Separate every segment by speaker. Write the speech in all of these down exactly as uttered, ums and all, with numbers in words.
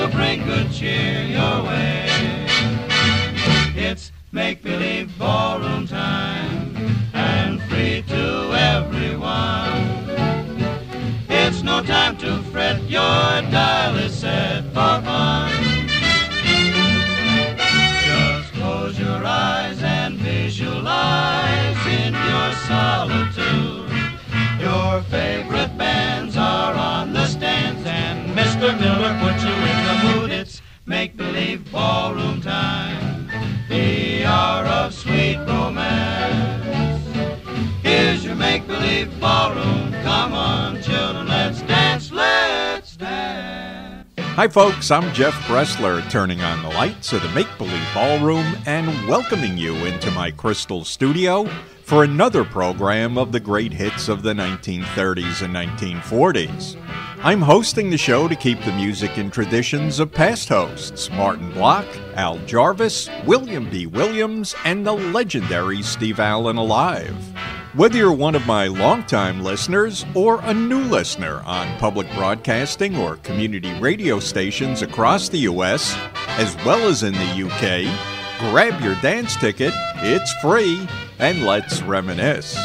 Speaker 1: to bring good cheer your way. It's Make Believe Ballroom time, and free to everyone. It's no time to fret, your dial is set for fun. Just close your eyes and visualize in your solitude. Your favorite bands are on the stands, and Mister Miller puts you in the mood. It's Make Believe Ballroom time, the hour of sweet romance. Here's your Make Believe Ballroom. Come on, children, let's dance, let's dance.
Speaker 2: Hi, folks. I'm Jeff Bressler, turning on the lights of the Make Believe Ballroom and welcoming you into my crystal studio for another program of the great hits of the nineteen thirties and nineteen forties. I'm hosting the show to keep the music and traditions of past hosts, Martin Block, Al Jarvis, William B. Williams, and the legendary Steve Allen alive. Whether you're one of my longtime listeners or a new listener on public broadcasting or community radio stations across the U S, as well as in the U K, grab your dance ticket, it's free, and let's reminisce.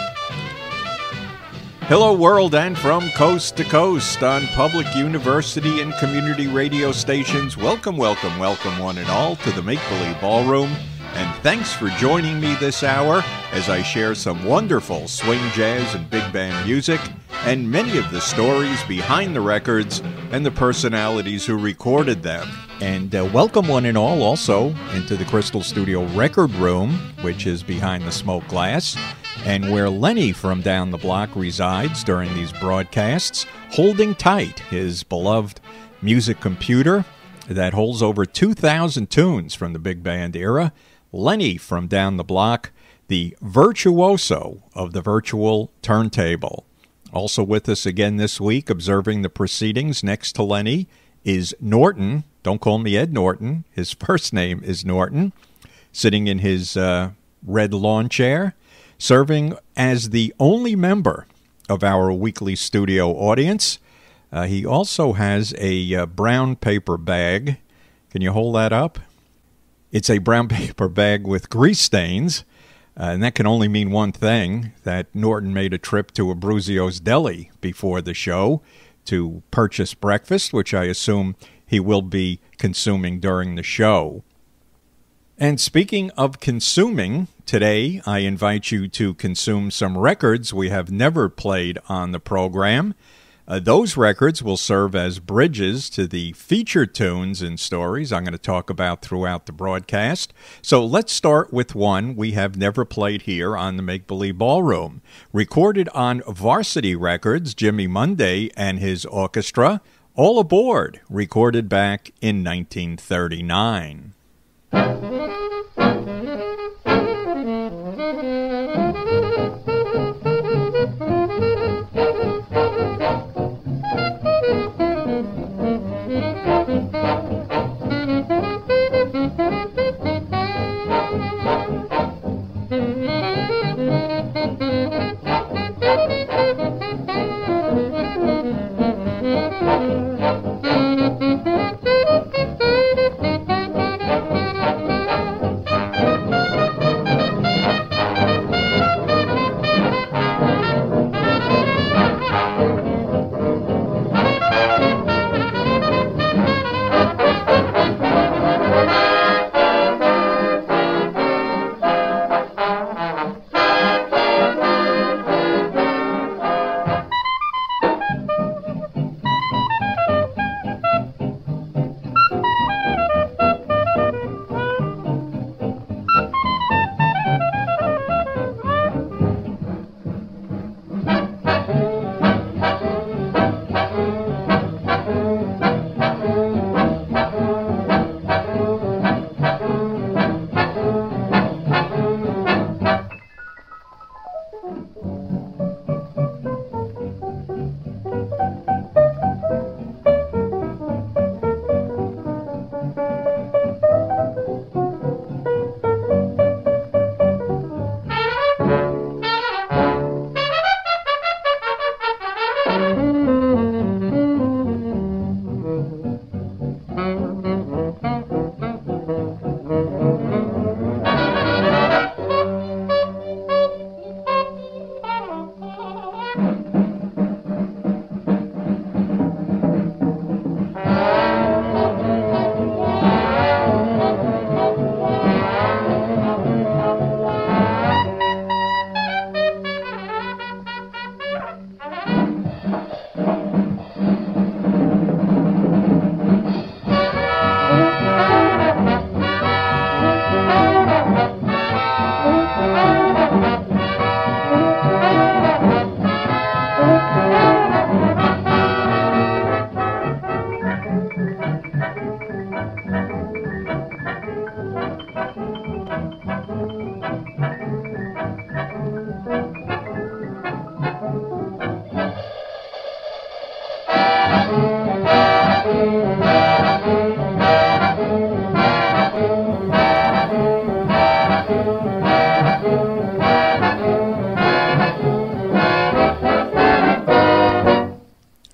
Speaker 2: Hello, world, and from coast to coast on public, university, and community radio stations. Welcome, welcome, welcome, one and all, to the Make Believe Ballroom. And thanks for joining me this hour as I share some wonderful swing, jazz, and big band music, and many of the stories behind the records and the personalities who recorded them. And uh, welcome, one and all, also into the Crystal Studio Record Room, which is behind the smoke glass, and where Lenny from down the block resides during these broadcasts, holding tight his beloved music computer that holds over two thousand tunes from the big band era. Lenny from down the block, the virtuoso of the virtual turntable. Also with us again this week, observing the proceedings next to Lenny, is Norton. Don't call me Ed Norton. His first name is Norton, sitting in his uh, red lawn chair, serving as the only member of our weekly studio audience. Uh, he also has a uh, brown paper bag. Can you hold that up? It's a brown paper bag with grease stains, uh, and that can only mean one thing, that Norton made a trip to Abruzio's Deli before the show to purchase breakfast, which I assume he will be consuming during the show. And speaking of consuming, today I invite you to consume some records we have never played on the program. Uh, those records will serve as bridges to the feature tunes and stories I'm going to talk about throughout the broadcast. So let's start with one we have never played here on the Make Believe Ballroom. Recorded on Varsity Records, Jimmy Monday and his orchestra, All Aboard, recorded back in nineteen thirty-nine.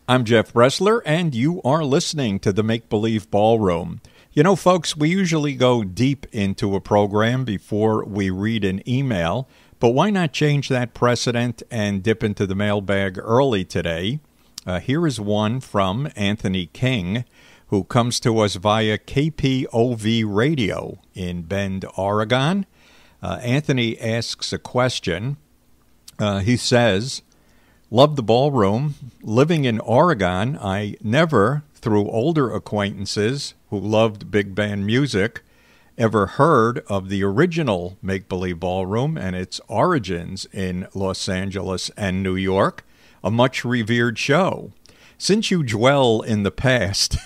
Speaker 2: I'm Jeff Bressler, and you are listening to the Make Believe Ballroom. You know, folks, we usually go deep into a program before we read an email, but why not change that precedent and dip into the mailbag early today? Uh, here is one from Anthony King, who comes to us via K P O V Radio in Bend, Oregon. Uh, Anthony asks a question. Uh, he says, "Love the ballroom. Living in Oregon, I never, through older acquaintances who loved big band music, ever heard of the original Make Believe Ballroom and its origins in Los Angeles and New York, a much revered show. Since you dwell in the past,"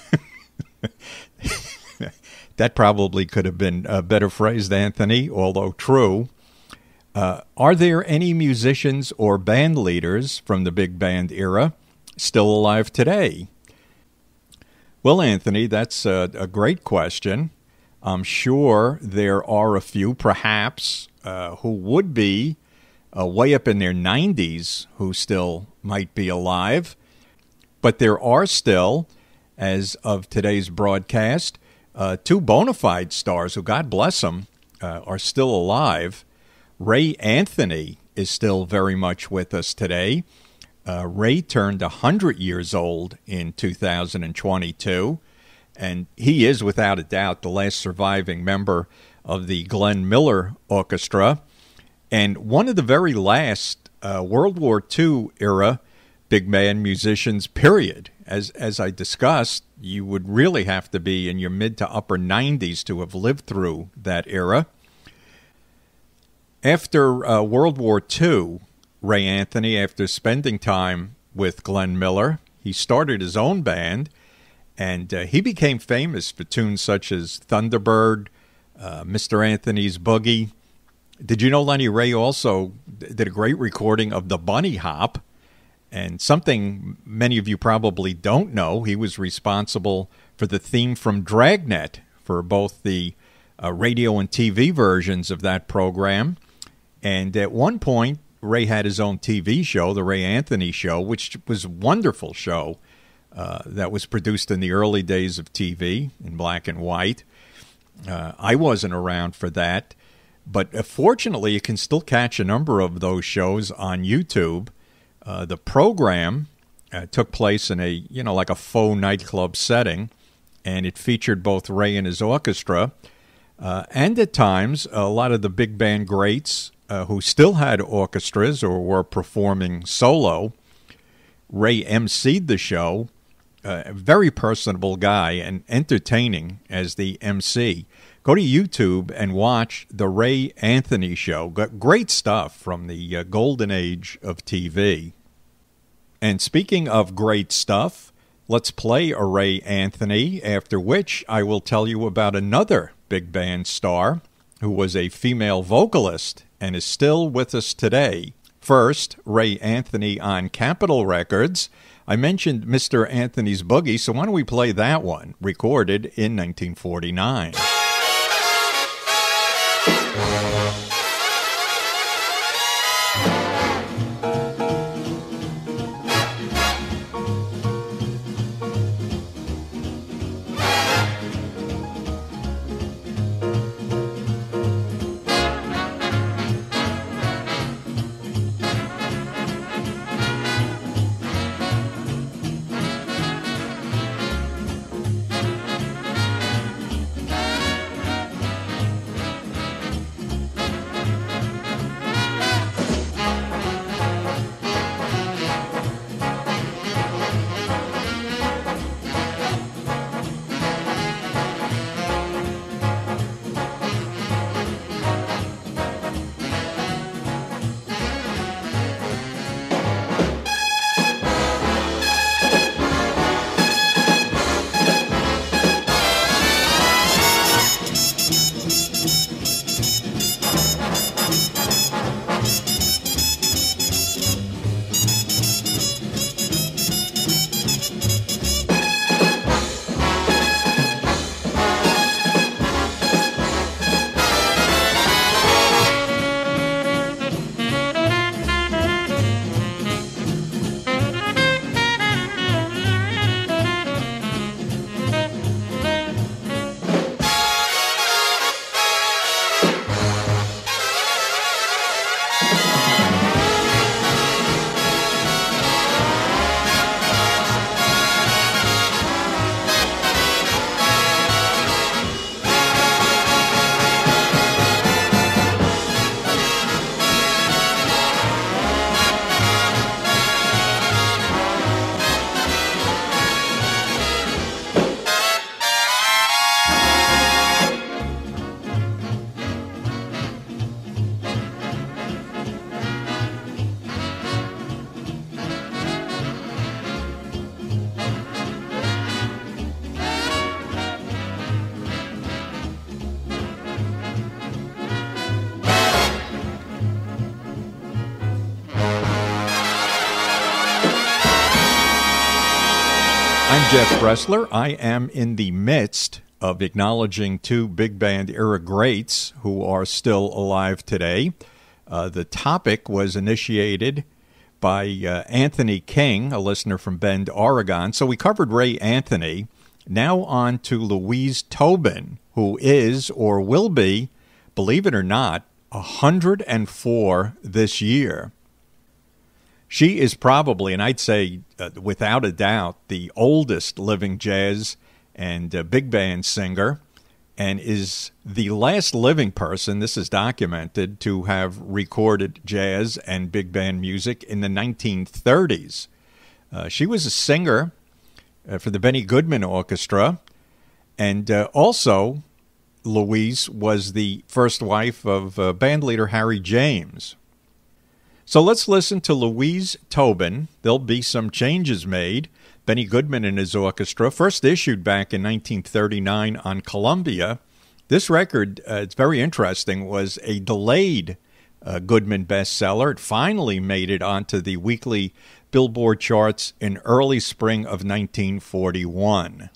Speaker 2: that probably could have been uh, better phrased, Anthony, although true. Uh, are there any musicians or band leaders from the big band era still alive today? Well, Anthony, that's a, a great question. I'm sure there are a few, perhaps, uh, who would be uh, way up in their nineties who still might be alive. But there are still, as of today's broadcast, uh, two bona fide stars who, God bless them, uh, are still alive. Ray Anthony is still very much with us today. Uh, Ray turned one hundred years old in two thousand twenty-two, and he is, without a doubt, the last surviving member of the Glenn Miller Orchestra, and one of the very last uh, World War Two era big band musicians, period. As, as I discussed, you would really have to be in your mid to upper nineties to have lived through that era. After uh, World War Two, Ray Anthony, after spending time with Glenn Miller, he started his own band, and uh, he became famous for tunes such as Thunderbird, uh, Mister Anthony's Boogie. Did you know Lenny Ray also did a great recording of the Bunny Hop? And something many of you probably don't know, he was responsible for the theme from Dragnet for both the uh, radio and T V versions of that program. And at one point, Ray had his own T V show, The Ray Anthony Show, which was a wonderful show uh, that was produced in the early days of T V in black and white. Uh, I wasn't around for that, but uh, fortunately, you can still catch a number of those shows on YouTube. Uh, the program uh, took place in a, you know, like a faux nightclub setting, and it featured both Ray and his orchestra, uh, and at times, a lot of the big band greats Uh, who still had orchestras or were performing solo. Ray emceed the show, uh, a very personable guy and entertaining as the M C. Go to YouTube and watch The Ray Anthony Show. Got great stuff from the uh, golden age of T V. And speaking of great stuff, let's play a Ray Anthony, after which I will tell you about another big band star who was a female vocalist and is still with us today. First, Ray Anthony on Capitol Records. I mentioned Mister Anthony's Boogie, so why don't we play that one, recorded in nineteen forty-nine. I'm Jeff Bressler. I am in the midst of acknowledging two big band era greats who are still alive today. Uh, the topic was initiated by uh, Anthony King, a listener from Bend, Oregon. So we covered Ray Anthony. Now on to Louise Tobin, who is or will be, believe it or not, one hundred four this year. She is probably, and I'd say uh, without a doubt, the oldest living jazz and uh, big band singer, and is the last living person, this is documented, to have recorded jazz and big band music in the nineteen thirties. Uh, she was a singer uh, for the Benny Goodman Orchestra, and uh, also Louise was the first wife of uh, bandleader Harry James. So let's listen to Louise Tobin. There'll be some changes made. Benny Goodman and his orchestra, first issued back in nineteen thirty-nine on Columbia. This record, uh, it's very interesting, was a delayed uh, Goodman bestseller. It finally made it onto the weekly Billboard charts in early spring of nineteen forty-one.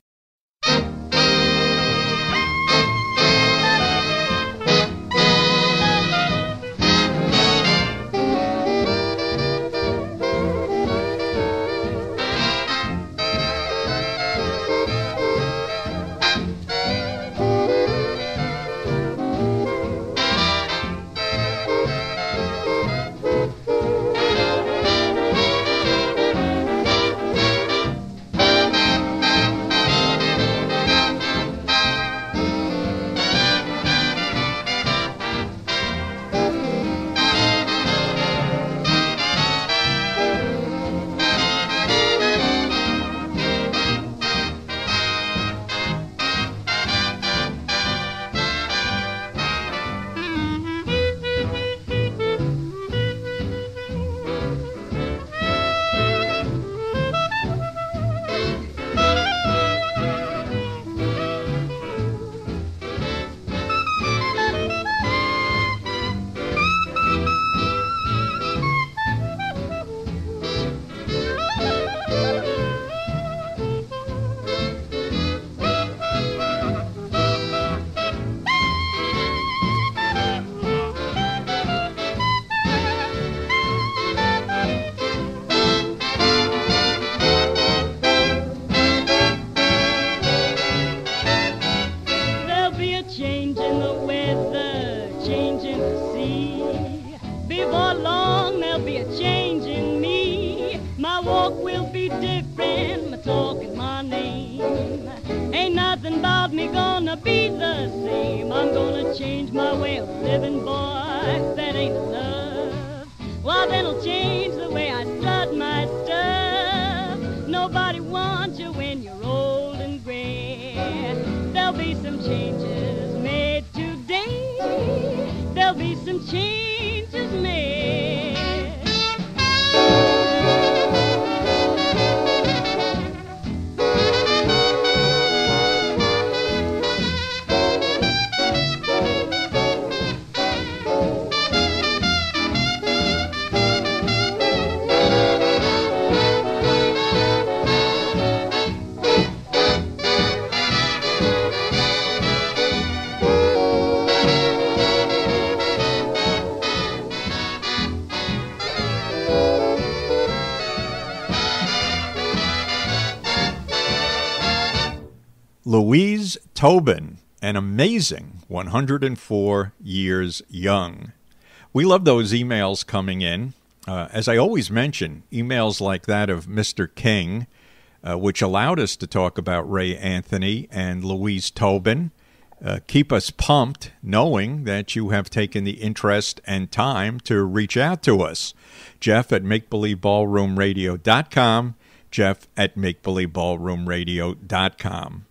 Speaker 2: Louise Tobin, an amazing one hundred four years young. We love those emails coming in. Uh, as I always mention, emails like that of Mister King, uh, which allowed us to talk about Ray Anthony and Louise Tobin, uh, keep us pumped knowing that you have taken the interest and time to reach out to us. Jeff at make believe ballroom radio dot com, Jeff at make believe ballroom radio dot com.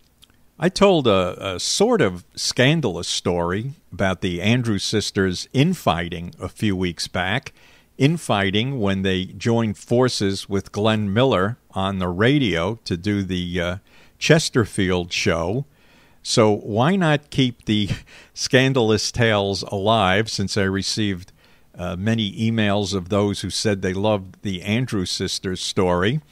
Speaker 2: I told a, a sort of scandalous story about the Andrews sisters infighting a few weeks back, infighting when they joined forces with Glenn Miller on the radio to do the uh, Chesterfield show. So why not keep the scandalous tales alive, since I received uh, many emails of those who said they loved the Andrews sisters story.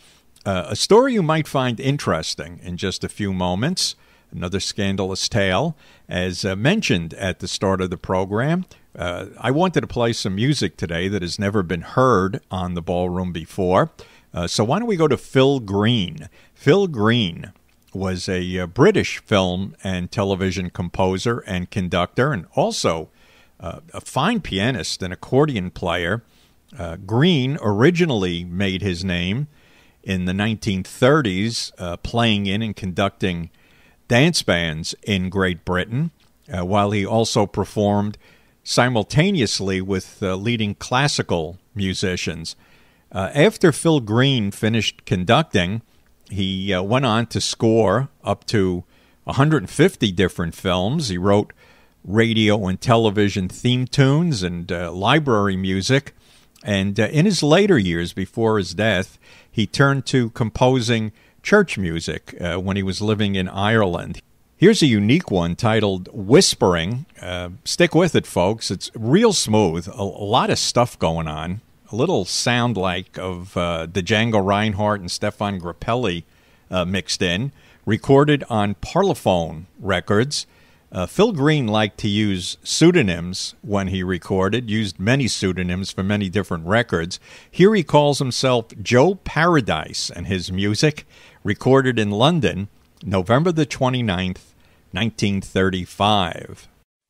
Speaker 2: Uh, a story you might find interesting in just a few moments. Another scandalous tale. As uh, mentioned at the start of the program, uh, I wanted to play some music today that has never been heard on the ballroom before. Uh, so why don't we go to Phil Green? Phil Green was a uh, British film and television composer and conductor, and also uh, a fine pianist and accordion player. Uh, Green originally made his name in the nineteen thirties, uh, playing in and conducting dance bands in Great Britain, uh, while he also performed simultaneously with uh, leading classical musicians. Uh, after Phil Green finished conducting, he uh, went on to score up to one hundred fifty different films. He wrote radio and television theme tunes and uh, library music. And uh, in his later years, before his death, he turned to composing church music uh, when he was living in Ireland. Here's a unique one titled Whispering. Uh, stick with it, folks. It's real smooth. A, a lot of stuff going on. A little sound like of uh, the Django Reinhardt and Stefan Grappelli uh, mixed in. Recorded on Parlophone Records. Uh, Phil Green liked to use pseudonyms when he recorded, used many pseudonyms for many different records. Here he calls himself Joe Paradise, and his music, recorded in London, November the twenty-ninth, nineteen thirty-five.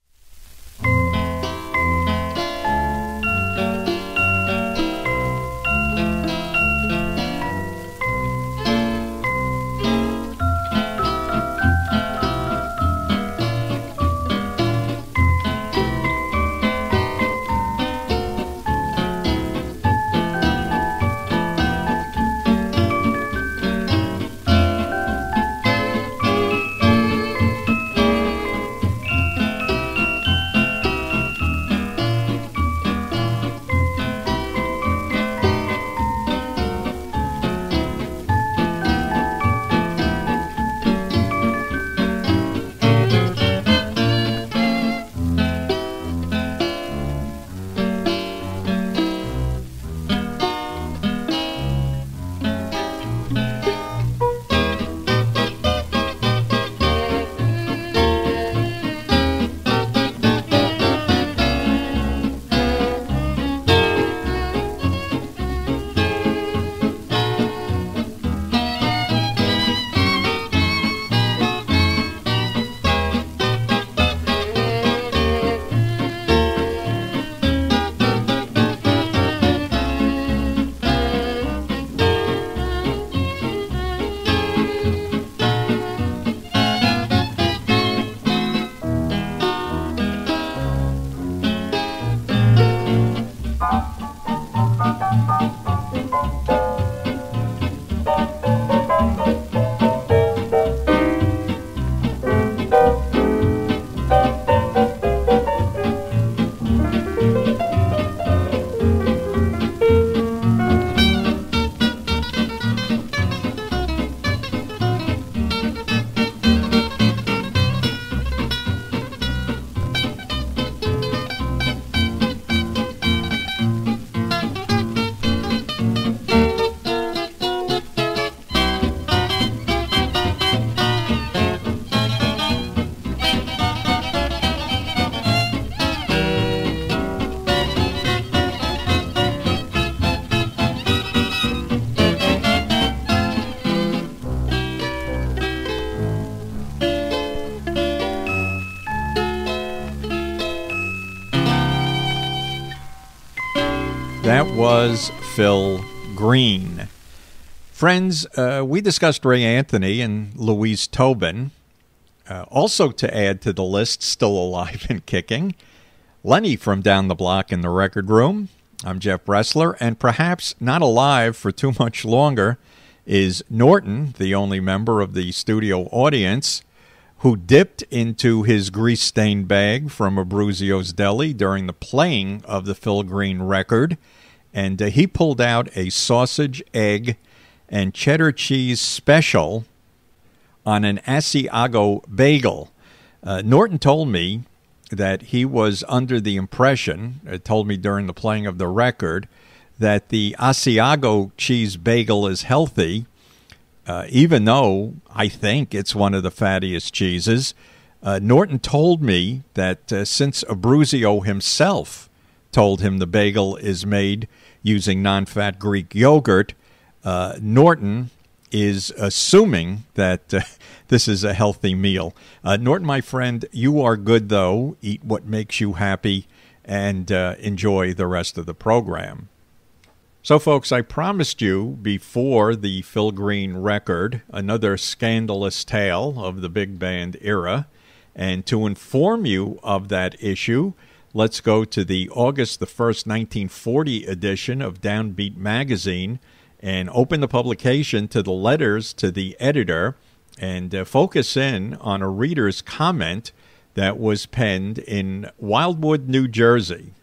Speaker 2: That was Phil Green. Friends, uh, we discussed Ray Anthony and Louise Tobin. Uh, also to add to the list, still alive and kicking, Lenny from down the block in the record room. I'm Jeff Bressler, and perhaps not alive for too much longer is Norton, the only member of the studio audience, who dipped into his grease-stained bag from Abruzio's Deli during the playing of the Phil Green record, and uh, he pulled out a sausage, egg, and cheddar cheese special on an Asiago bagel. Uh, Norton told me that he was under the impression, uh, told me during the playing of the record, that the Asiago cheese bagel is healthy, Uh, even though I think it's one of the fattiest cheeses, uh, Norton told me that uh, since Abruzio himself told him the bagel is made using non-fat Greek yogurt, uh, Norton is assuming that uh, this is a healthy meal. Uh, Norton, my friend, you are good, though. Eat what makes you happy and uh, enjoy the rest of the program. So, folks, I promised you before the Phil Green record another scandalous tale of the big band era. And to inform you of that issue, let's go to the August the first, nineteen forty edition of Downbeat magazine and open the publication to the letters to the editor and uh, focus in on a reader's comment that was penned in Wildwood, New Jersey.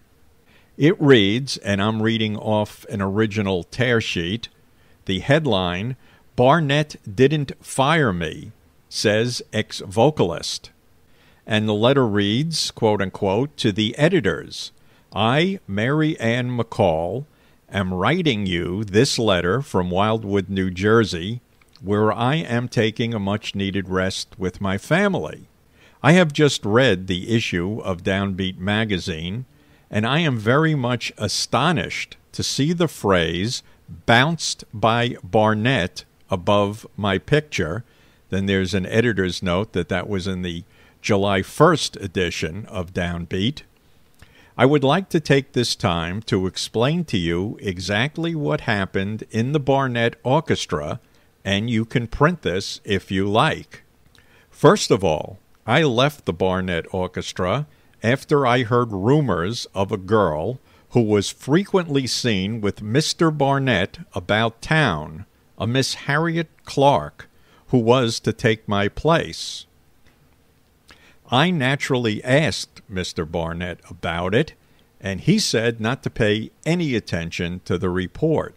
Speaker 2: It reads, and I'm reading off an original tear sheet, the headline, "Barnett Didn't Fire Me," says ex-vocalist. And the letter reads, quote unquote, "To the editors, I, Mary Ann McCall, am writing you this letter from Wildwood, New Jersey, where I am taking a much-needed rest with my family. I have just read the issue of Downbeat magazine, and I am very much astonished to see the phrase bounced by Barnett above my picture." Then there's an editor's note that that was in the July first edition of Downbeat. "I would like to take this time to explain to you exactly what happened in the Barnett Orchestra, and you can print this if you like. First of all, I left the Barnett Orchestra after I heard rumors of a girl who was frequently seen with Mister Barnett about town, a Miss Harriet Clark, who was to take my place. I naturally asked Mister Barnett about it, and he said not to pay any attention to the report.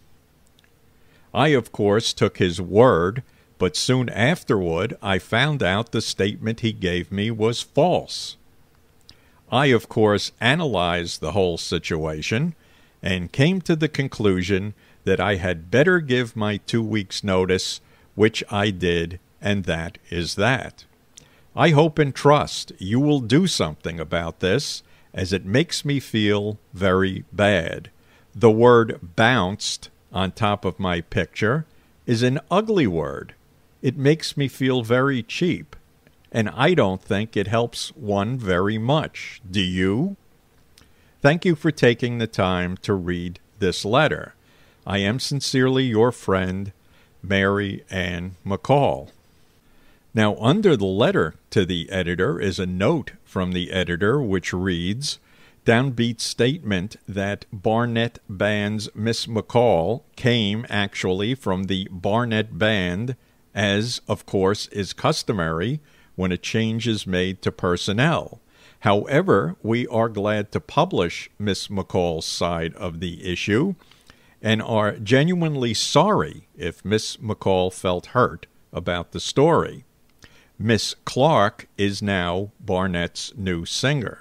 Speaker 2: I, of course, took his word, but soon afterward I found out the statement he gave me was false. I, of course, analyzed the whole situation and came to the conclusion that I had better give my two weeks' notice, which I did, and that is that. I hope and trust you will do something about this, as it makes me feel very bad. The word bounced on top of my picture is an ugly word. It makes me feel very cheap, and I don't think it helps one very much. Do you? Thank you for taking the time to read this letter. I am sincerely your friend, Mary Ann McCall." Now, under the letter to the editor is a note from the editor which reads, "Downbeat's statement that Barnett Band's Miss McCall came actually from the Barnett Band, as, of course, is customary when a change is made to personnel. However, we are glad to publish Miss McCall's side of the issue and are genuinely sorry if Miss McCall felt hurt about the story. Miss Clark is now Barnett's new singer."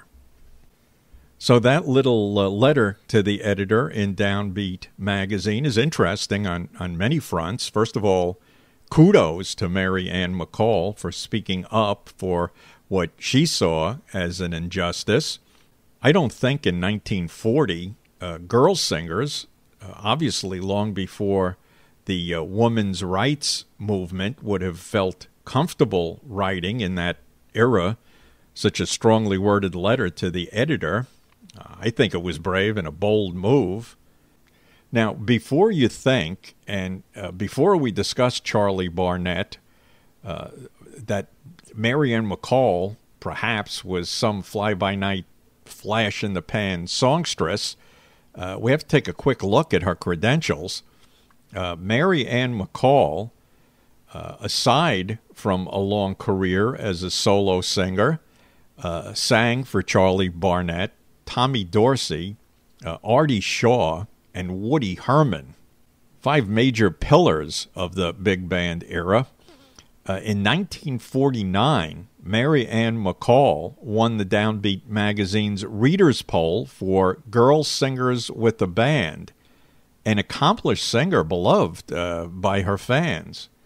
Speaker 2: So that little uh, letter to the editor in Downbeat magazine is interesting on, on many fronts. First of all, kudos to Mary Ann McCall for speaking up for what she saw as an injustice. I don't think in nineteen forty, uh, girl singers, uh, obviously long before the uh, women's rights movement, would have felt comfortable writing in that era such a strongly worded letter to the editor. Uh, I think it was brave and a bold move. Now, before you think, and uh, before we discuss Charlie Barnett, uh, that Mary Ann McCall perhaps was some fly-by-night, flash-in-the-pan songstress, uh, we have to take a quick look at her credentials. Uh, Mary Ann McCall, uh, aside from a long career as a solo singer, uh, sang for Charlie Barnett, Tommy Dorsey, uh, Artie Shaw, and Woody Herman, five major pillars of the big band era. Uh, in nineteen forty-nine, Mary Ann McCall won the Downbeat magazine's readers' poll for Girl Singers with a Band, an accomplished singer beloved uh, by her fans.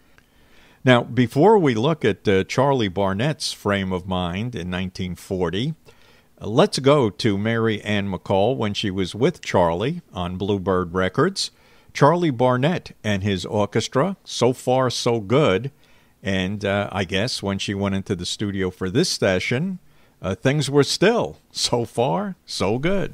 Speaker 2: Now, before we look at uh, Charlie Barnett's frame of mind in nineteen forty, uh, let's go to Mary Ann McCall when she was with Charlie on Bluebird Records. Charlie Barnett and his orchestra, So Far So Good. And uh, I guess when she went into the studio for this session, uh, things were still so far so good.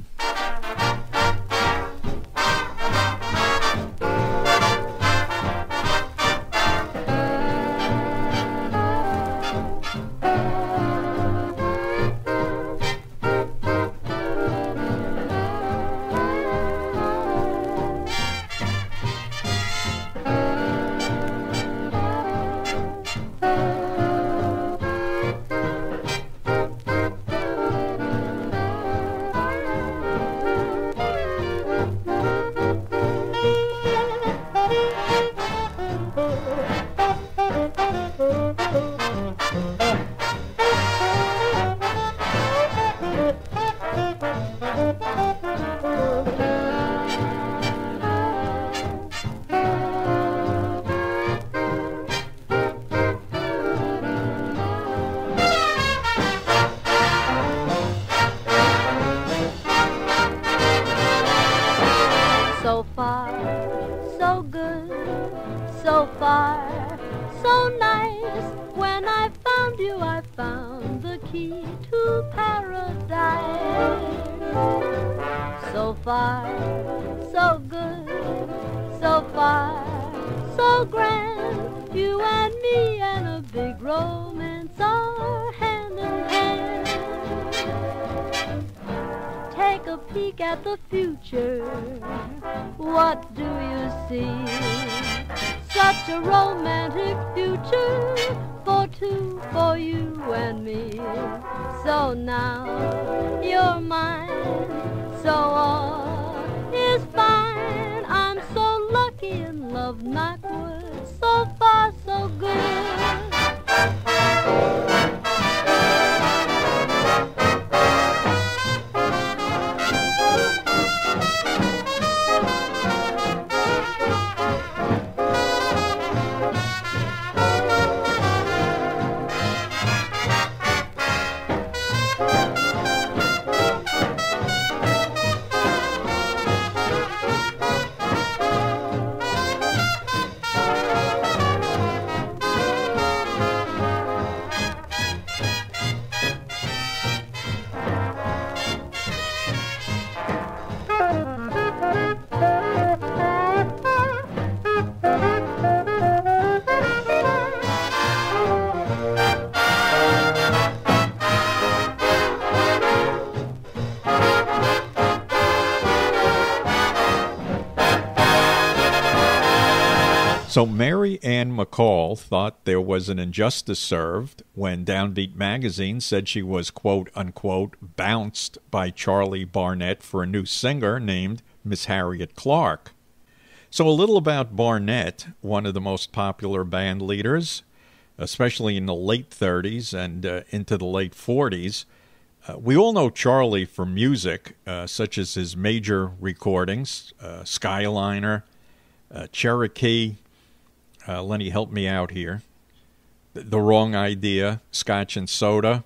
Speaker 2: So Mary Ann McCall thought there was an injustice served when Downbeat magazine said she was, quote, unquote, bounced by Charlie Barnett for a new singer named Miss Harriet Clark. So a little about Barnett, one of the most popular band leaders, especially in the late thirties and uh, into the late forties. Uh, we all know Charlie from music, uh, such as his major recordings, uh, Skyliner, uh, Cherokee, Uh, Lenny, help me out here. The, the Wrong Idea, Scotch and Soda,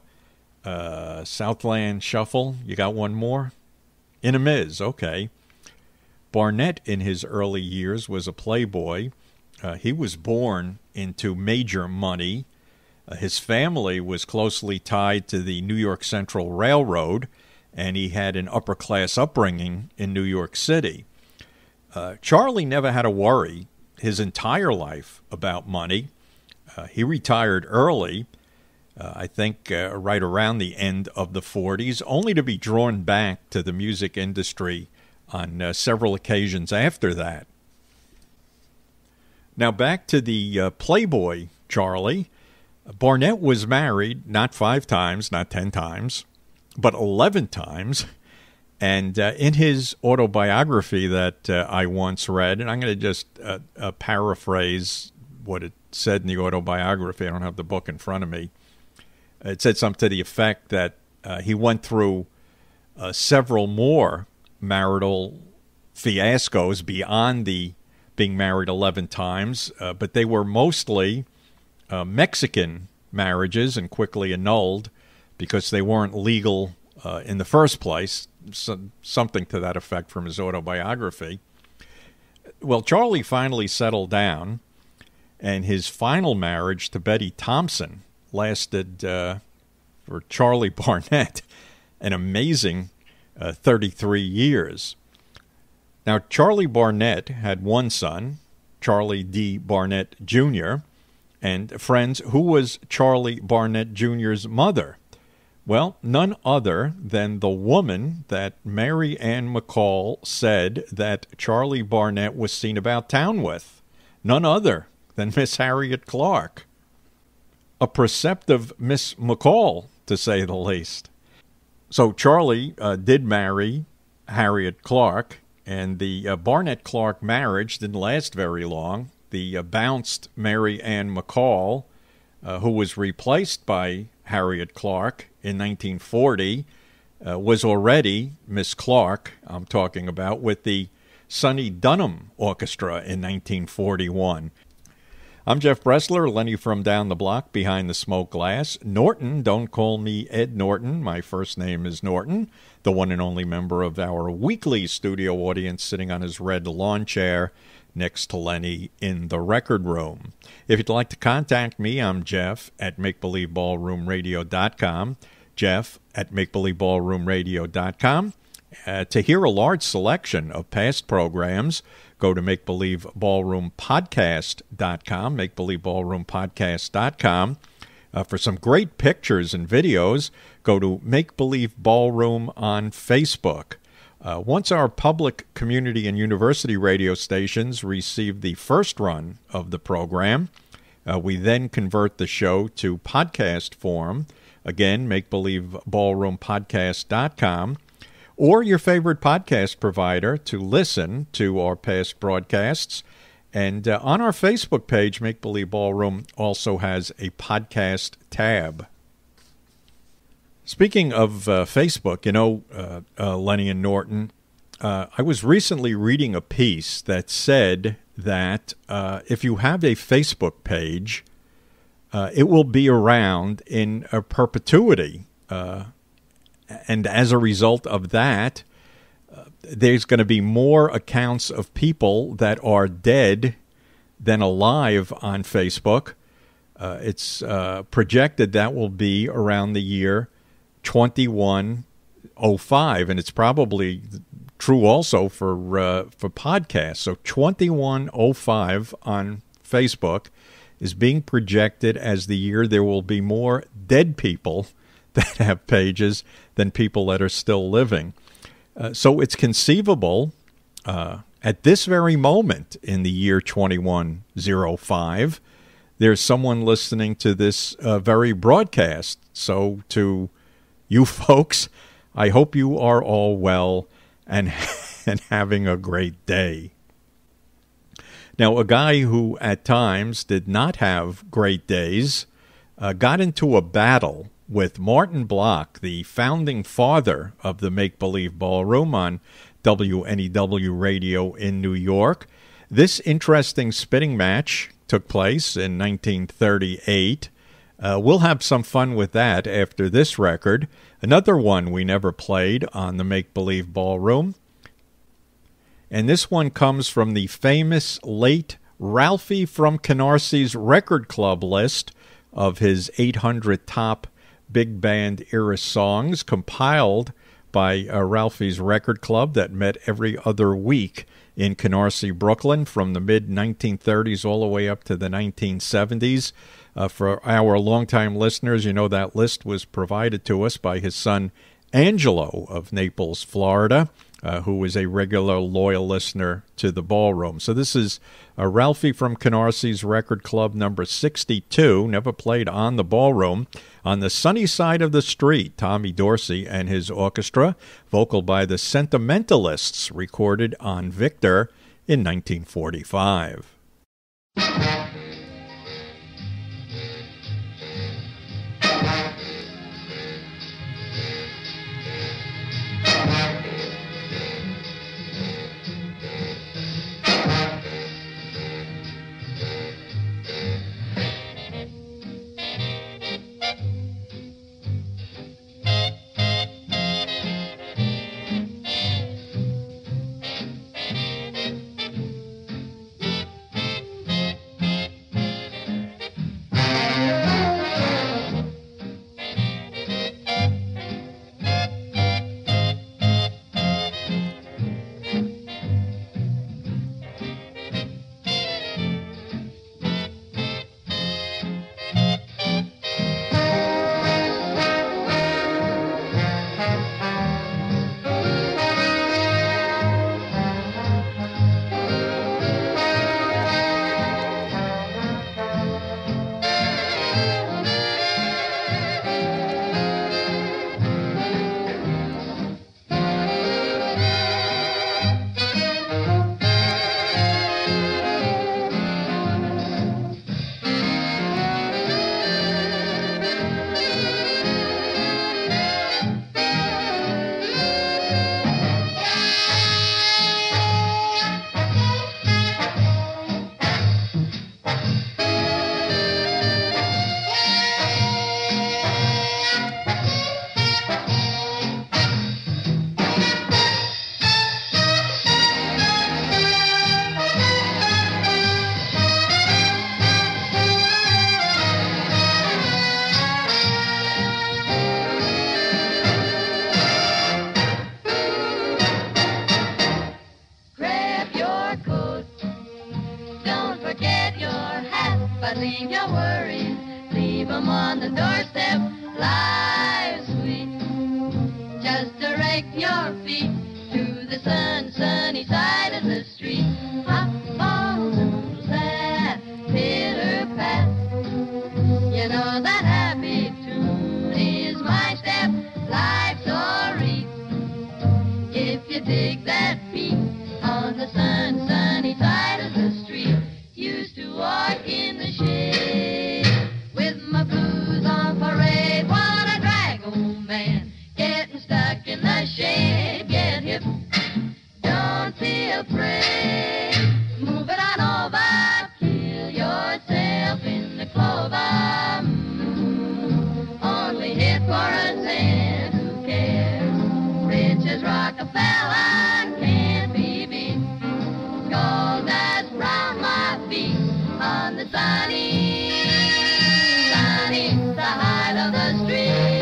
Speaker 2: uh, Southland Shuffle. You got one more? In a Miz, okay. Barnett, in his early years, was a playboy. Uh, he was born into major money. Uh, his family was closely tied to the New York Central Railroad, and he had an upper-class upbringing in New York City. Uh, Charlie never had to worry his entire life about money. Uh, he retired early, uh, I think uh, right around the end of the forties, only to be drawn back to the music industry on uh, several occasions after that. Now back to the uh, Playboy Charlie. Barnett was married not five times, not ten times, but eleven times. And uh, in his autobiography that uh, I once read, and I'm going to just uh, uh, paraphrase what it said in the autobiography. I don't have the book in front of me. It said something to the effect that uh, he went through uh, several more marital fiascos beyond the being married eleven times, uh, but they were mostly uh, Mexican marriages and quickly annulled because they weren't legal uh, in the first place, so, something to that effect from his autobiography. Well, Charlie finally settled down, and his final marriage to Betty Thompson lasted, uh, for Charlie Barnett, an amazing uh, thirty-three years. Now, Charlie Barnett had one son, Charlie D. Barnett Junior, and friends, who was Charlie Barnett Junior's mother? Well, none other than the woman that Mary Ann McCall said that Charlie Barnett was seen about town with. None other than Miss Harriet Clark. A perceptive Miss McCall, to say the least. So Charlie uh, did marry Harriet Clark, and the uh, Barnett-Clark marriage didn't last very long. The uh, bounced Mary Ann McCall, uh, who was replaced by Harriet Clark in nineteen forty, uh, was already Miss Clark, I'm talking about, with the Sonny Dunham Orchestra in nineteen forty-one. I'm Jeff Bressler, Lenny from down the block behind the smoke glass. Norton, don't call me Ed Norton. My first name is Norton, the one and only member of our weekly studio audience sitting on his red lawn chair next to Lenny in the record room. If you'd like to contact me, I'm Jeff at make believe ballroom radio dot com, Jeff at make believe ballroom radio dot com. Uh, to hear a large selection of past programs, go to make believe ballroom podcast dot com, make believe ballroom podcast dot com. Uh, for some great pictures and videos, go to Make Believe Ballroom on Facebook. Uh, once our public, community, and university radio stations receive the first run of the program, uh, we then convert the show to podcast form. Again, make believe ballroom podcast dot com. Or your favorite podcast provider to listen to our past broadcasts. And uh, on our Facebook page, Make Believe Ballroom also has a podcast tab. Speaking of uh, Facebook, you know, uh, uh, Lenny and Norton, uh, I was recently reading a piece that said that uh, if you have a Facebook page, uh, it will be around in a perpetuity. Uh, and as a result of that, uh, there's going to be more accounts of people that are dead than alive on Facebook. Uh, it's uh, projected that will be around the year twenty-one oh five, and it's probably true also for uh, for podcasts. So twenty-one oh five on Facebook is being projected as the year there will be more dead people that have pages than people that are still living. Uh, so it's conceivable uh, at this very moment in the year twenty-one oh five, there's someone listening to this uh, very broadcast. So to you folks, I hope you are all well and, and having a great day. Now, a guy who at times did not have great days uh, got into a battle with Martin Block, the founding father of the Make Believe Ballroom on W N E W Radio in New York. This interesting spitting match took place in nineteen thirty-eight. Uh, we'll have some fun with that after this record. Another one we never played on the Make Believe Ballroom. And this one comes from the famous late Ralphie from Canarsy's record club list of his eight hundred top big band era songs compiled by uh, Ralphie's record club that met every other week in Canarsie, Brooklyn from the mid nineteen thirties all the way up to the nineteen seventies. Uh, for our longtime listeners, you know that list was provided to us by his son Angelo of Naples, Florida, uh, who was a regular loyal listener to the ballroom. So this is uh, Ralphie from Canarsy's record club number sixty-two, never played on the ballroom. On the sunny side of the street, Tommy Dorsey and his orchestra, vocal by the Sentimentalists, recorded on Victor in nineteen forty-five.
Speaker 3: leave your worries, leave 'em on the doorstep. Life's sweet. Just direct your feet to the sun, sunny side of the street. Hop on, sad, pitter pat. You know that happy tune is my step. Life's story. If you dig that beat on the sun, sunny side of the street. Used to walk in the shade with my blues on parade. What a drag, old man, getting stuck in the shade. Get hip, don't be afraid. Move it on over, kill yourself in the clover. Mm, only hit for a cent, who cares? Rich as Rockefeller can't be beat. Gold dust round my feet on the sunny, sunny side of the street.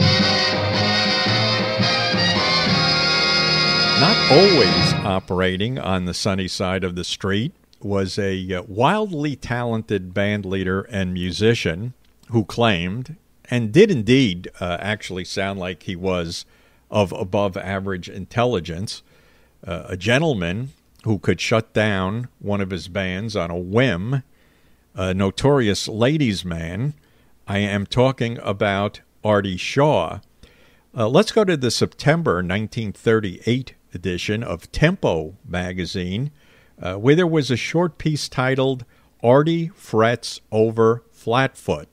Speaker 2: Not always operating on the sunny side of the street was a uh, wildly talented band leader and musician who claimed, and did indeed uh, actually sound like he was of above average intelligence, uh, a gentleman who could shut down one of his bands on a whim, a notorious ladies' man. I am talking about Artie Shaw. Uh, let's go to the September nineteen thirty-eight edition of Tempo magazine, uh, where there was a short piece titled Artie Frets Over Flatfoot.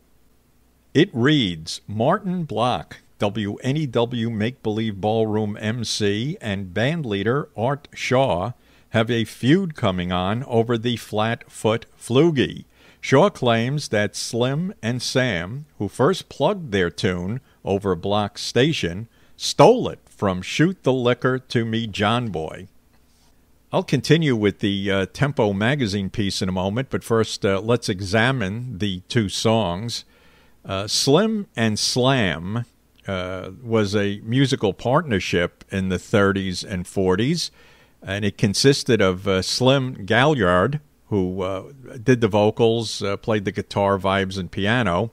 Speaker 2: It reads, Martin Block, W N E W Make Believe Ballroom M C, and bandleader Art Shaw have a feud coming on over the Flatfoot Floogie. Shaw claims that Slim and Sam, who first plugged their tune over Block's station, stole it from Shoot the Liquor to Me John Boy. I'll continue with the uh, Tempo magazine piece in a moment, but first uh, let's examine the two songs. Uh, Slim and Slam uh, was a musical partnership in the thirties and forties, and it consisted of uh, Slim Galliard, who uh, did the vocals, uh, played the guitar, vibes, and piano,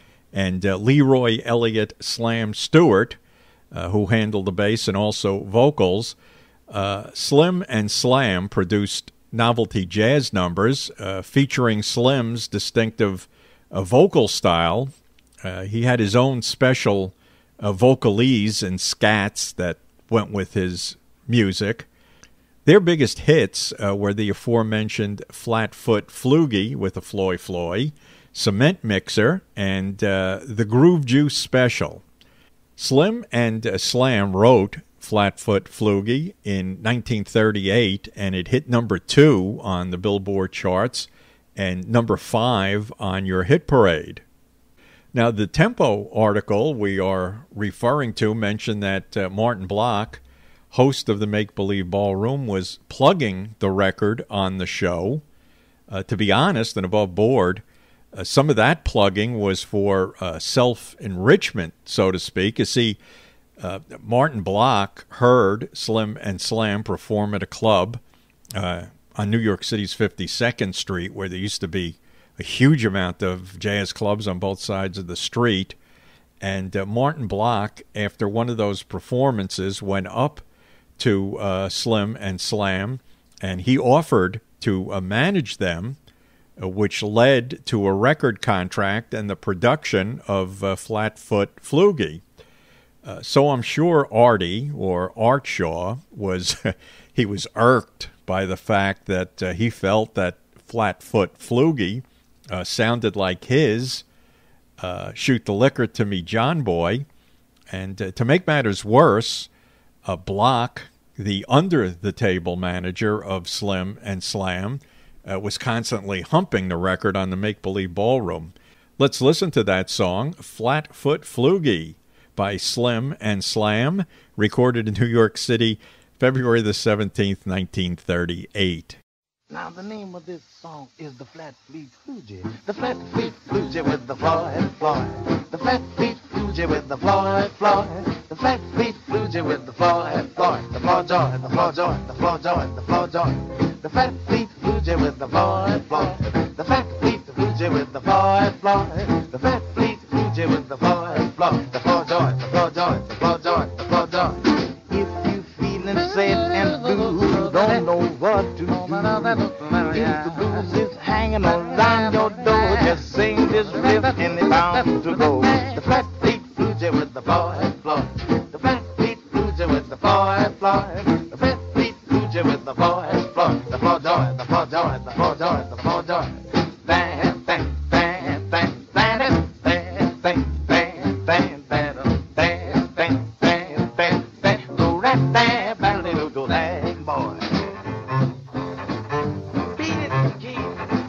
Speaker 2: and uh, Leroy Elliott Slam Stewart, uh, who handled the bass and also vocals. Uh, Slim and Slam produced novelty jazz numbers uh, featuring Slim's distinctive uh, vocal style. Uh, he had his own special uh, vocalese and scats that went with his music. Their biggest hits uh, were the aforementioned Flatfoot Floogie with a Floy Floy, Cement Mixer, and uh, the Groove Juice Special. Slim and uh, Slam wrote Flatfoot Floogie in nineteen thirty-eight, and it hit number two on the Billboard charts and number five on your hit parade. Now, the Tempo article we are referring to mentioned that uh, Martin Block, host of the Make Believe Ballroom, was plugging the record on the show. Uh, to be honest and above board, uh, some of that plugging was for uh, self-enrichment, so to speak. You see, uh, Martin Block heard Slim and Slam perform at a club uh, on New York City's fifty-second Street, where there used to be a huge amount of jazz clubs on both sides of the street. And uh, Martin Block, after one of those performances, went up to uh, Slim and Slam, and he offered to uh, manage them, uh, which led to a record contract and the production of uh, Flatfoot Floogie. Uh, so I'm sure Artie, or Art Shaw, was he was irked by the fact that uh, he felt that Flatfoot Floogie uh, sounded like his uh, Shoot the Liquor to Me John Boy. And uh, to make matters worse, a Block, the under-the-table manager of Slim and Slam, uh, was constantly humping the record on the Make Believe Ballroom. Let's listen to that song, Flatfoot Floogie, by Slim and Slam, recorded in New York City, February the seventeenth, nineteen thirty-eight.
Speaker 4: Now the name of this song is the Flatfoot Floogie. The Flatfoot Floogie with the Floyd Floyd. The Flatfoot Floogie with the Floyd Floyd. The Flatfoot Floogie with the Floyd Floyd. The Floyd Joy, the Floyd Joy, the Floyd Joy, the Floyd Joy. The Flatfoot Floogie with the Floyd Floyd. The Flatfoot Floogie Jay with the floor, floor. The flat fleet Blue Jay with the floor, floor. The floor joint, the floor joint, the floor joint, the floor joint. If you feeling sad and blue, don't know what to do. If the blues is hanging around your door, just sing this riff and it's bound to go. The flat fleet Blue Jay with the floor, floor. The flat fleet Blue Jay with the floor, floor. The flat fleet Blue Jay with the floor, floor. The floor joint, the floor joint, the floor joint, the floor joint. Bang, bang, bang, bang, bang, bang, bang, bang, bang, bang, bang, bang, bang, bang, bang. Go right there, bang, little go there, boy. Beat it, keep.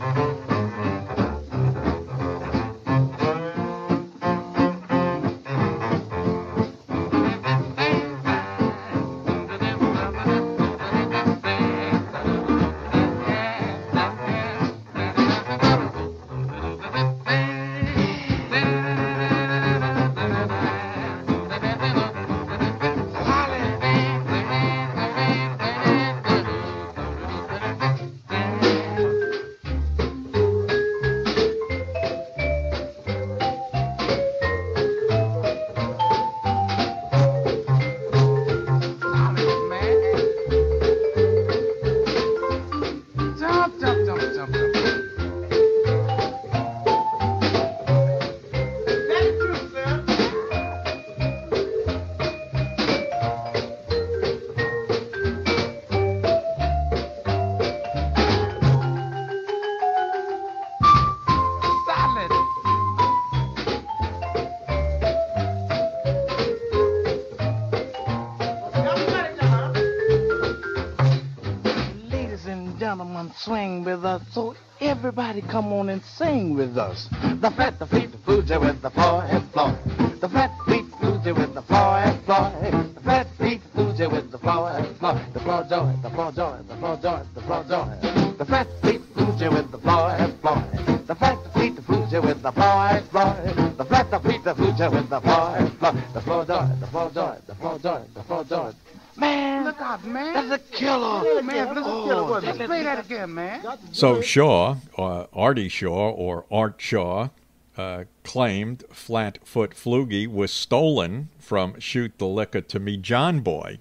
Speaker 4: Swing with us, so everybody come on and sing with us. The flat, the fleet, the Blue Jay with the floor and floor. The flat fleet, Blue Jay with the floor and floor. The flat fleet, Blue Jay with the floor and floor. The floor joint, the floor joint, the floor joint, the floor joint. The flat fleet, Blue Jay with the floor and floor. The flat fleet, the Blue Jay with the floor and floor. The flat, the fleet, the Blue Jay with the floor and floor. The floor joint, the floor joint, the floor joint, the floor joint. Man, look out, man. That's a killer. Yeah, man, that's a killer. Oh, let's play that again, man.
Speaker 2: So Shaw, uh, Artie Shaw, or Art Shaw, uh, claimed Flatfoot Floogie was stolen from Shoot the Liquor to Me John Boy.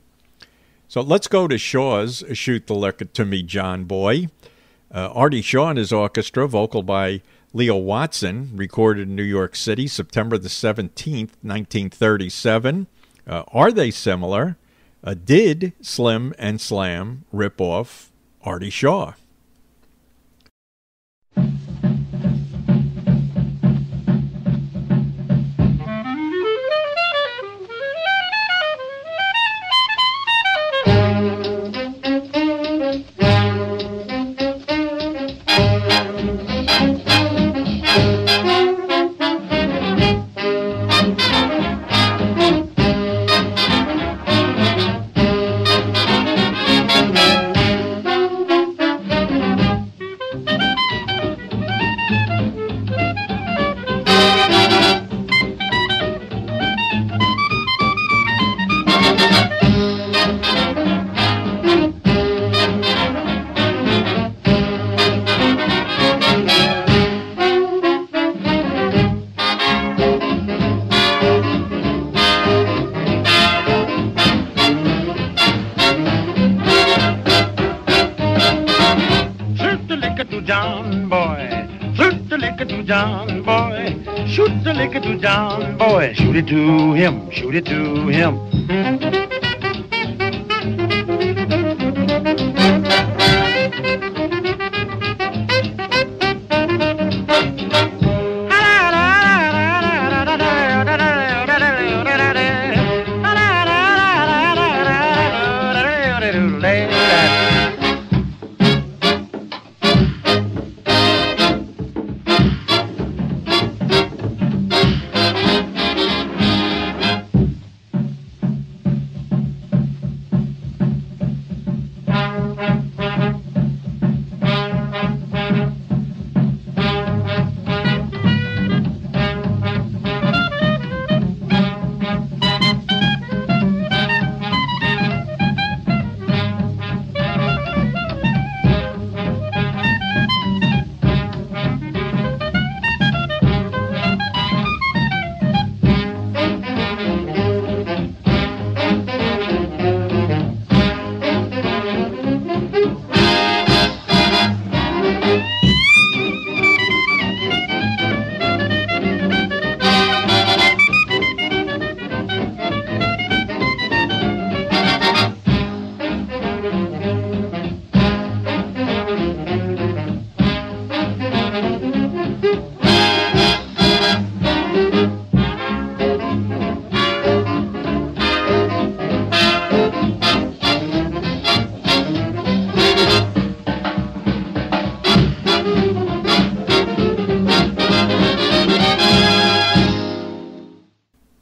Speaker 2: So let's go to Shaw's Shoot the Liquor to Me John Boy. Uh, Artie Shaw and his orchestra, vocal by Leo Watson, recorded in New York City, September the seventeenth, nineteen thirty-seven. Uh, are they similar? Uh, did Slim and Slam rip off Artie Shaw?
Speaker 1: John boy, shoot the liquor to John boy, shoot it to him, shoot it to him.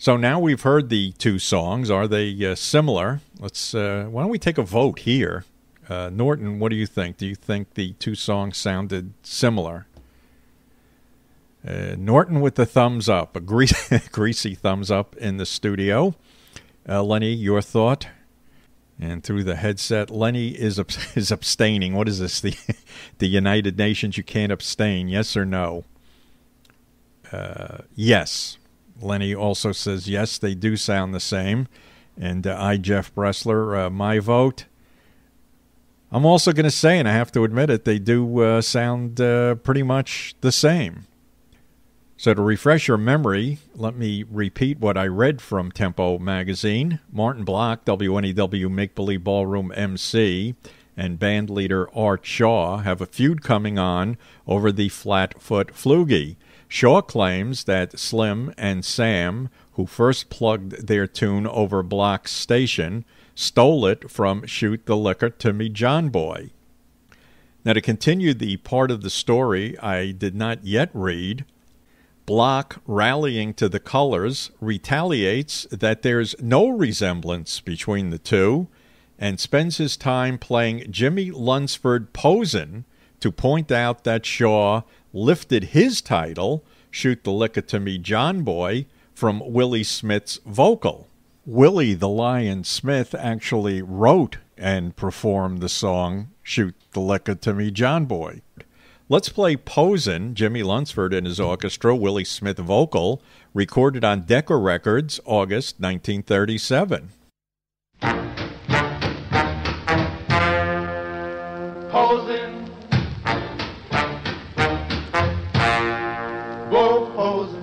Speaker 2: So now we've heard the two songs. Are they uh, similar? Let's. Uh, why don't we take a vote here? Uh, Norton, what do you think? Do you think the two songs sounded similar? Uh, Norton with the thumbs up, a greasy, greasy thumbs up in the studio. Uh, Lenny, your thought? And through the headset, Lenny is is abstaining. What is this? The the United Nations? You can't abstain. Yes or no? Uh, yes. Lenny also says yes. They do sound the same. And uh, I, Jeff Bressler, uh, my vote. I'm also going to say, and I have to admit it, they do uh, sound uh, pretty much the same. So to refresh your memory, let me repeat what I read from Tempo magazine. Martin Block, W N E W Make Believe Ballroom M C, and bandleader Art Shaw have a feud coming on over the Flatfoot Floogie. Shaw claims that Slim and Sam, who first plugged their tune over Block's station, stole it from Shoot the Liquor to Me John Boy. Now, to continue the part of the story I did not yet read, Block, rallying to the colors, retaliates that there's no resemblance between the two and spends his time playing Jimmy Lunsford Posen to point out that Shaw lifted his title, Shoot the Liquor to Me John Boy, from Willie Smith's vocal. Willie the Lion Smith actually wrote and performed the song Shoot the Liquor to Me John Boy. Let's play Posen, Jimmy Lunsford and his orchestra, Willie Smith vocal, recorded on Decca Records, August nineteen thirty-seven.
Speaker 4: Posing, whoa, posing.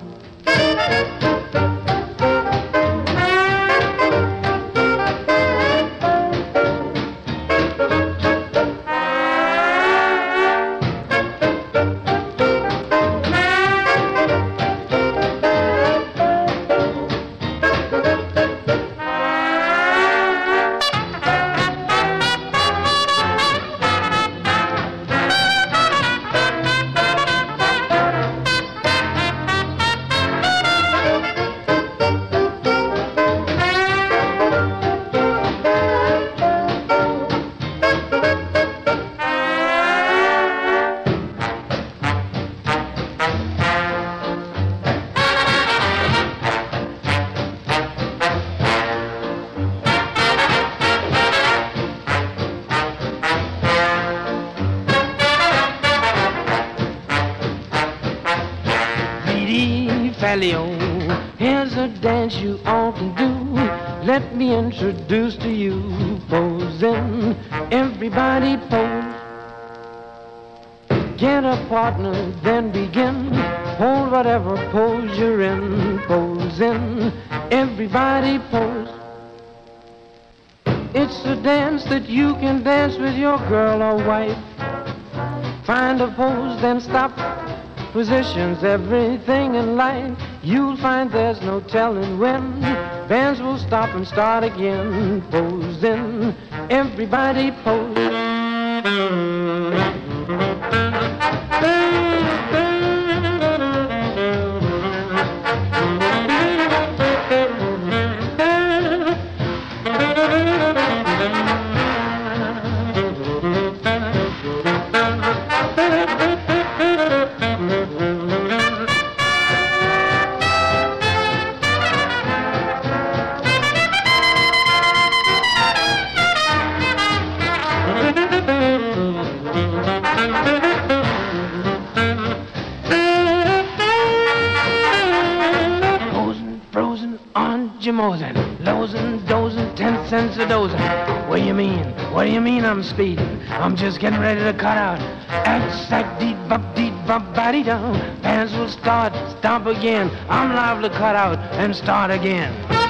Speaker 4: Here's a dance you often do. Let me introduce to you posing. Everybody pose. Get a partner, then begin. Hold whatever pose you're in. Posing. Everybody pose. It's a dance that you can dance with your girl or wife. Find a pose, then stop. Positions, everything in life. You'll find there's no telling when. Bands will stop and start again. Posing, everybody pose. Losing, dozing, ten cents a dozen. What do you mean? What do you mean I'm speeding? I'm just getting ready to cut out. Sack deed bop deed bop batty down. Bands will start, stop again. I'm liable to cut out and start again.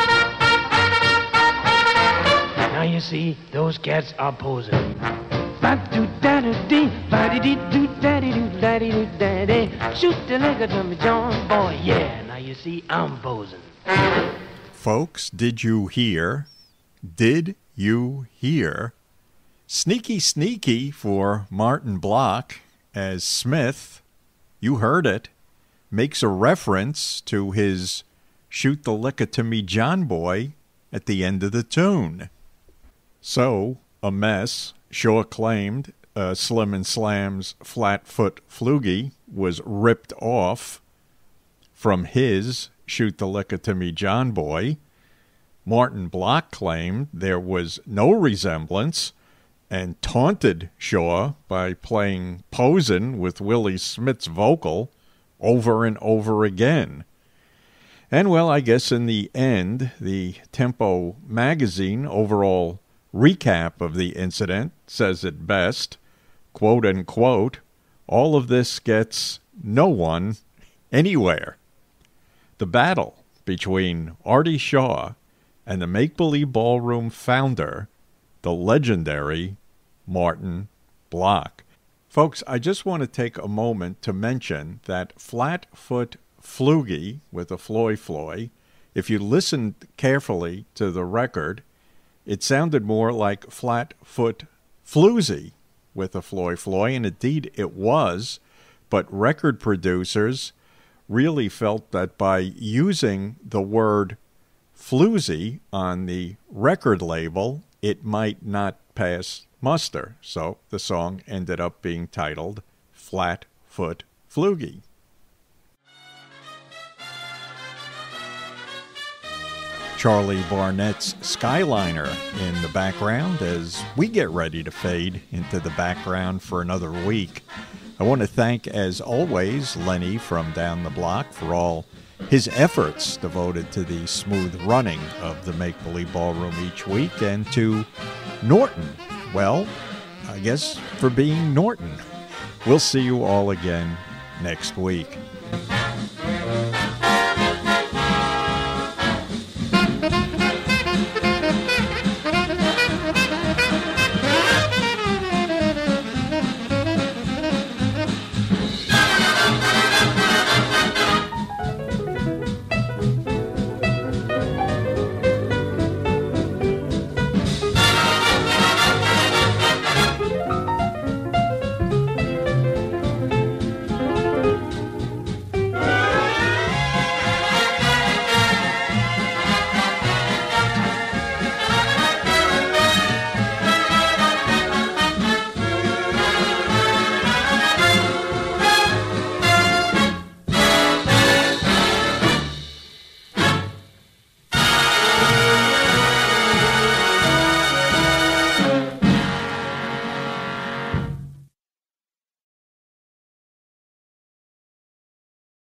Speaker 4: Now you see, those cats are posing. Ba-do-da-do-dee, ba-dee-dee-do-daddy-do-daddy-do-daddy. Shoot the liquor to me, John Boy. Yeah, now you see, I'm posing.
Speaker 2: Folks, did you hear? Did you hear? Sneaky Sneaky for Martin Block as Smith, you heard it, makes a reference to his Shoot the Liquor to Me John Boy at the end of the tune. So, a mess, Shaw claimed uh, Slim and Slam's Flatfoot Flugie was ripped off from his Shoot the Liquor to Me John Boy. Martin Block claimed there was no resemblance and taunted Shaw by playing Posin' with Willie Smith's vocal over and over again. And, well, I guess in the end, the Tempo magazine overall recap of the incident says it best, quote unquote, all of this gets no one anywhere. The battle between Artie Shaw and the Make Believe Ballroom founder, the legendary Martin Block. Folks, I just want to take a moment to mention that Flatfoot Flugie with a Floy Floy, if you listened carefully to the record, it sounded more like Flatfoot Floozy with a Floy Floy, and indeed it was, but record producers really felt that by using the word floozy on the record label, it might not pass muster. So the song ended up being titled Flatfoot Flugie. Charlie Barnett's Skyliner in the background as we get ready to fade into the background for another week. I want to thank, as always, Lenny from Down the Block for all his efforts devoted to the smooth running of the Make Believe Ballroom each week, and to Norton, well, I guess for being Norton. We'll see you all again next week.